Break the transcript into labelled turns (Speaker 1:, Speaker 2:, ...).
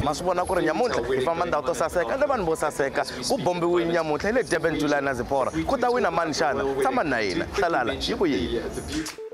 Speaker 1: ma swi vona ku ri nyamuntlha hi famba ndhawu to saseka ende vanhu vo saseka ku bombiwile nyamuntlha hi le Durban July na Zipporah ku ta wina mani xana tshama na hina hlalala yi ku yini